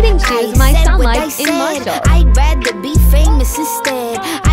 Breathing shoes might sound like immortal. I'd rather be famous instead.